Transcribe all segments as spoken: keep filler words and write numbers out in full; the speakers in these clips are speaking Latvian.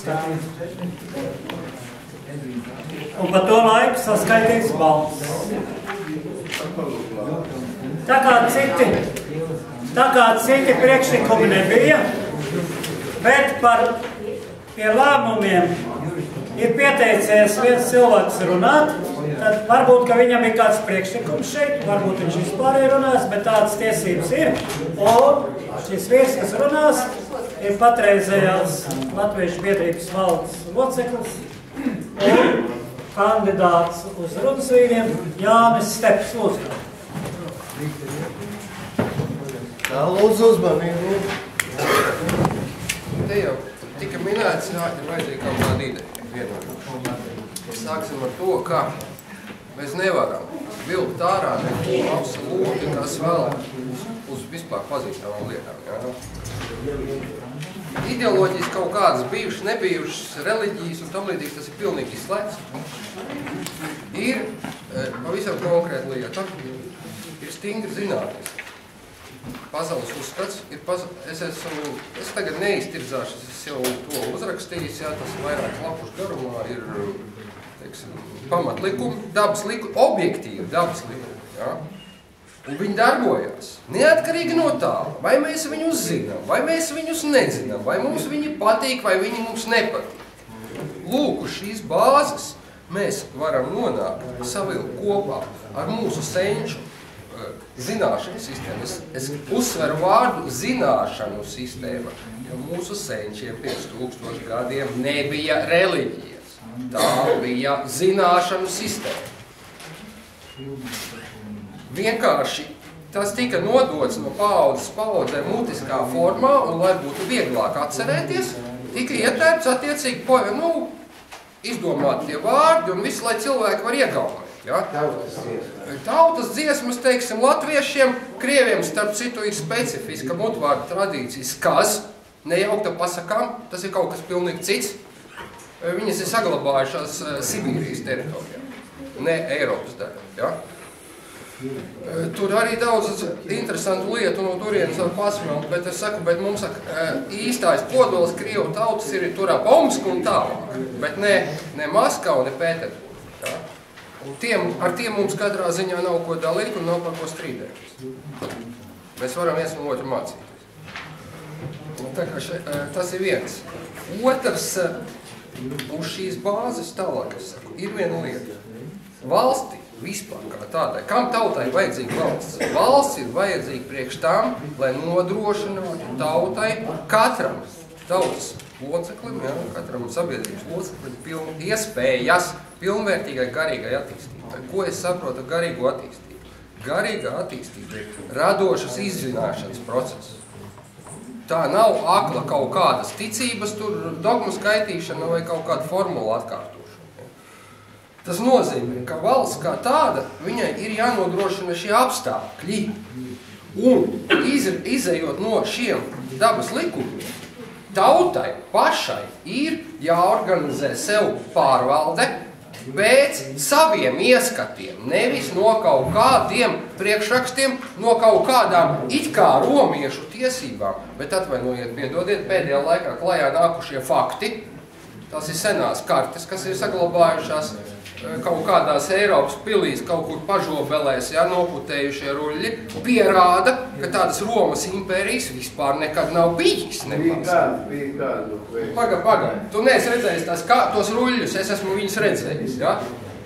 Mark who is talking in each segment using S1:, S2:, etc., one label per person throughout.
S1: skatīts. Un pa to laiku saskaitīts balss. Tā kā citi, tā kā citi priekšlikumi nebija, bet par pie lēmumiem ir pieteicies viens cilvēks runāt, tad varbūt, ka viņam ir kāds priekšlikums šeit, varbūt viņš vispār ir runās, bet tādas tiesības ir. Un šis viesis, kas runās, ir patreizējās Latviešu biedrības valdes loceklis un kandidāts uz runas vīriem Jānis Steps. Lūdzu.
S2: Tā, lūdzu uzmanību.
S3: Te jau tika minēts, jā, ir vajadzīga kaut kāda ideja. Sāksim ar to, ka mēs nevaram vilkt ārā neko absolūti, kas vēl uz, uz vispār pazīstamām lietām. Jā. Ideoloģijas kaut kādas bijušas, nebijušas, reliģijas un tam līdzīgas, tas ir pilnīgi izslēgts. Ir pavisam konkrēta lieta, ir stingri zinātnes. Pasaules uzskats ir, paz... es, esmu, es tagad neiztirdzāšu, es jau to uzrakstījis, jā, tas vairāk lapušu garumā ir, teiksim, pamatlikumi, dabas likumi, objektīvi dabas likumi, jā. Un viņi darbojās neatkarīgi no tā, vai mēs viņus zinām, vai mēs viņus nezinām, vai mums viņi patīk, vai viņi mums nepatīk. Lūk, uz šīs bāzes mēs varam nonākt, savilkt kopā ar mūsu senču zināšanu sistēmu. Es, es uzsveru vārdu zināšanu sistēma, jo mūsu senčiem pirms tūkstoši gadiem nebija reliģijas. Tā bija zināšanu sistēma. Vienkārši tas tika nodots no paaudzes paaudzē mutiskā formā, un, lai būtu vieglāk atcerēties, tika ietērpts attiecīgi, nu, izdomāt tie vārdi, un visu, lai cilvēki var iegaumēt. Ja? Tautas dziesmas. Tautas dziesmas, teiksim, latviešiem, krieviem, starp citu, ir specifiska mutvārdu tradīcijas, kas, nejaukta pasakām, tas ir kaut kas pilnīgi cits. Viņas ir saglabājušās Sibīrijas teritorijā, ne Eiropas daļā. Ja? Tur arī daudz interesantu lietu no turienes var pasmelt, bet es saku, bet mums saka, īstais kodols Krievu tautas ir tur ap Omsku un tālāk, bet ne, ne Maskavu, ne Pēterburgu. Ja? Tiem, ar tiem mums katrā ziņā nav ko dalīt un nav par ko strīdēties. Mēs varam viens no otru mācīties. Tā kā še, tas ir viens. Otrs, uz šīs bāzes tālāk, es saku, ir viena lieta. Valsti vispār kā tādai, kam tautai vajadzīga valsts? Valsts ir vajadzīga priekš tām, lai nodrošinātu tautai katram tautas loceklim, ja, katram sabiedrības loceklim piln, iespējas pilnvērtīgai garīgai attīstībai. Ko es saprotu garīgo attīstību? Garīga attīstība ir radošas izzināšanas process. Tā nav akla kaut kādas ticības, tur dogmu skaitīšana vai kaut kāda formula atkārtošana. Tas nozīmē, ka valsts kā tāda, viņai ir jānodrošina šie apstākļi. Un iz, izejot no šiem dabas likumiem, tautai pašai ir jāorganizē sev pārvalde pēc saviem ieskatiem, nevis no kaut kādiem priekšrakstiem, no kaut kādām it kā romiešu tiesībām, bet atvainojiet, piedodiet, pēdējā laikā klajā nākušie fakti, tas ir senās kartes, kas ir saglabājušās kaut kādās Eiropas pilīs, kaut kur pažobelēs, ja, noputējušie ruļļi, pierāda, ka tādas Romas impērijas vispār nekad nav bijis.
S2: Bija kāds, bija kāds.
S3: Paga, paga. Tu neesi redzējis tās, kā, tos ruļļus, es esmu viņus redzējis. Ja?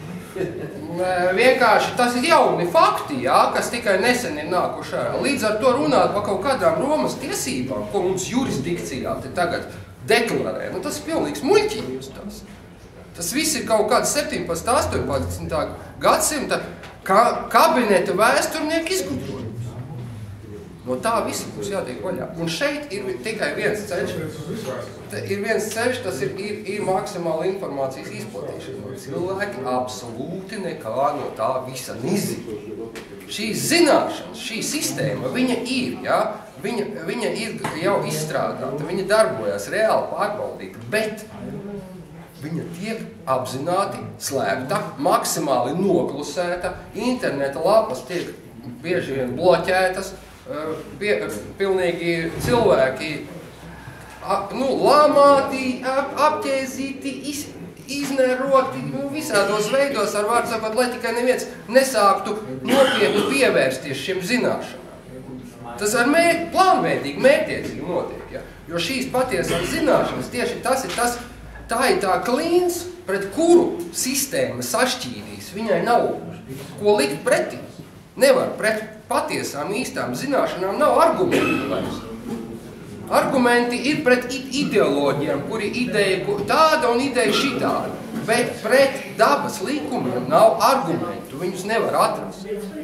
S3: Vienkārši tas ir jauni fakti, ja, kas tikai nesen ir nākuši ārā. Līdz ar to runāt par kaut kādām Romas tiesībām, ko mums jurisdikcijā te tagad deklarē, nu, tas ir pilnīgs muļķījums tās. Tas viss ir kaut kāds septiņpadsmitā, astoņpadsmitā gadsimta kabineta vēsturnieku izgudrojums. No tā visi būs jātiek vaļā. Un šeit ir tikai viens ceļš. Ir viens ceļš, tas ir, ir, ir maksimāla informācijas izplatīšana. Cilvēki absolūti nekā no tā visa nezina. Šī zināšana, šī sistēma, viņa ir, ja? viņa, viņa ir jau izstrādāta, viņa darbojas reāli pārbaudīta, bet viņa tiek apzināti slēpta, maksimāli noklusēta, interneta lapas tiek bieži vien bloķētas, pie, pilnīgi cilvēki ap, nu, lamāti, ap, apķēzīti, iz, iznēroti, nu, visādos veidos ar vārdu sakot, lai tikai neviens nesāktu nopietni pievērsties šiem zināšanām. Tas ar mēr, plānveidīgi, mērķiecīgi notiek, ja? Jo šīs patiesās zināšanas tieši tas ir tas, tā ir tā klīns, pret kuru sistēma sašķīdīs. Viņai nav ko likt pretī. Nevar pret patiesām īstām zināšanām, nav argumenti vairs. Argumenti ir pret ideoloģiem, kuri ideja tāda un ideja šitāda. Bet pret dabas likumiem nav argumentu, viņus nevar atrast.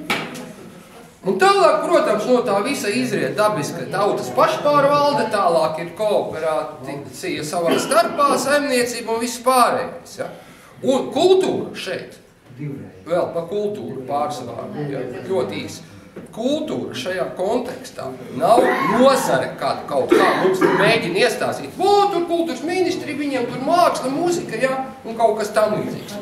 S3: Un tālāk, protams, no tā visa izriet dabiska tautas pašpārvalde, tālāk ir kooperācija savā starpā, saimniecība un viss pārējais. Ja? Un kultūra šeit, vēl pa kultūru pārsvārdu, ja? Ļoti īsi. Kultūra šajā kontekstā nav nozare, kā kaut kā mums mēģina iestāstīt. O, tur kultūras ministri, viņiem tur māksla, mūzika, ja? Un kaut kas tam līdzīgs.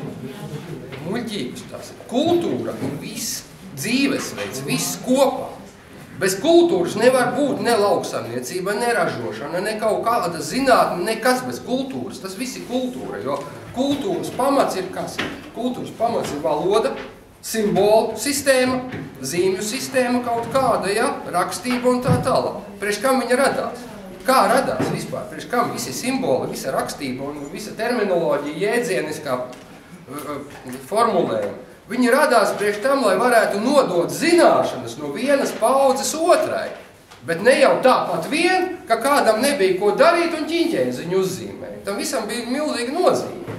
S3: Muļķības tas ir. Kultūra ir viss dzīvesveids, viss kopā. Bez kultūras nevar būt ne lauksaimniecība, ne ražošana, ne kaut kāda zinātne, nekas bez kultūras. Tas viss ir kultūra, jo kultūras pamats ir kas? Kultūras pamats ir valoda, simbolu sistēma, zīmju sistēma kaut kāda, ja? Rakstība un tā tālāk. Priekš kam viņa radās? Kā radās vispār? Priekš kam visi simboli, visa rakstība un visa terminoloģija, jēdzieniskā formulējuma? Viņi radās priekš tam, lai varētu nodot zināšanas no vienas paudzes otrai. Bet ne jau tāpat vien, ka kādam nebija ko darīt un ķiņķēziņu uzzīmēt. Tam visam bija milzīga nozīme.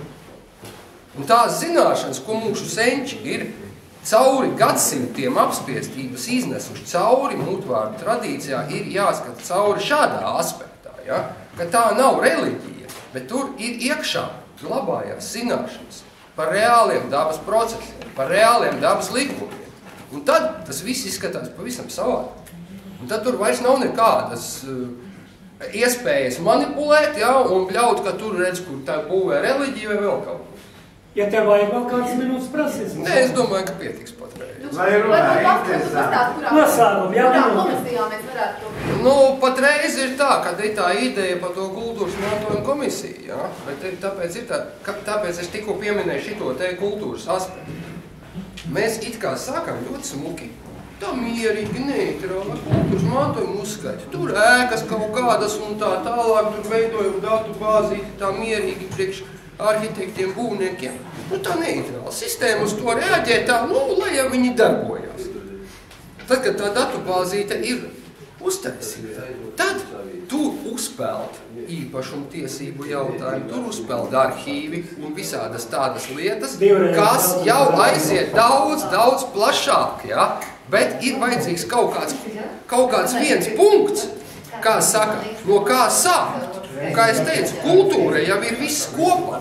S3: Un tās zināšanas, ko mūsu senči ir cauri gadsimtiem apspiestības iznesuši cauri mutvārdu tradīcijā, ir jāskata cauri šādā aspektā, ja? Ka tā nav reliģija, bet tur ir iekšā glabājās zināšanas par reāliem dabas procesiem, par reāliem dabas likumiem. Un tad tas viss izskatās pavisam savādi. Un tad tur vairs nav nekādas uh, iespējas manipulēt, ja? Un bļaut, ka tur redz, kur tā būvē reliģija vai vēl kaut ko.
S1: Ja tev vajag vēl kāds minūtes prasīs?
S3: Nē, es domāju, ka pietiks patreiz.
S2: Lai runā interesanti.
S1: Nosākumu, jā,
S4: kurā komisijā mēs varētu to...
S3: Nu, patreiz ir tā, ka ir tā ideja par to kultūras mantojuma komisiju, ja? Bet tāpēc ir tā, ka, tāpēc es tikko pieminēju šito te kultūras aspektu. Mēs it kā sākam ļoti smuki. Tā mierīgi, neitrāli, kultūras mantojuma uzskaiti. Tur ēkas kaut kādas un tā tālāk, tur veidojam datu bāzīti, tā mierīgi priekš arhitektiem, būvniekiem. Nu, tā neitrāla sistēma uz to reaģē tā, nu, lai jau viņi darbojās. Tad, kad tā datubāzīte ir uztaisīta, tad tur uzpeld īpašumu tiesību jautājumu, tur uzpeld arhīvi un visādas tādas lietas, kas jau aiziet daudz, daudz plašāk, ja? Bet ir vajadzīgs kaut kāds, kaut kāds viens punkts, kā saka, no kā sākt. Un, kā es teicu, kultūra jau ir viss kopā.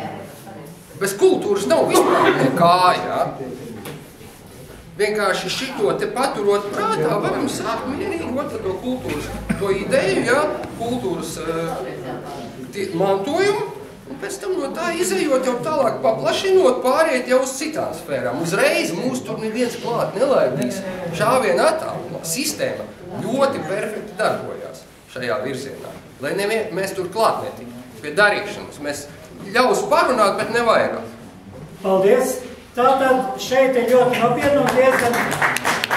S3: Bez kultūras nav vispār nekā, jā. Vienkārši šito te paturot prātā, varam sākt mierīgi otru to kultūras, to ideju, jā, kultūras uh, mantojumu, un pēc tam no tā izejot jau tālāk paplašinot, pāriet jau uz citām sfērām. Uzreiz mūs tur neviens klāt nelaidīs. Šāvien attālumā sistēma ļoti perfekti darbojās šajā virzienā. Lai nevien, mēs tur klāt netik pie darīšanas. Mēs ļaus parunāt, bet ne vairāk.
S1: Paldies! Tātad šeit ir ļoti nopietni un diezgan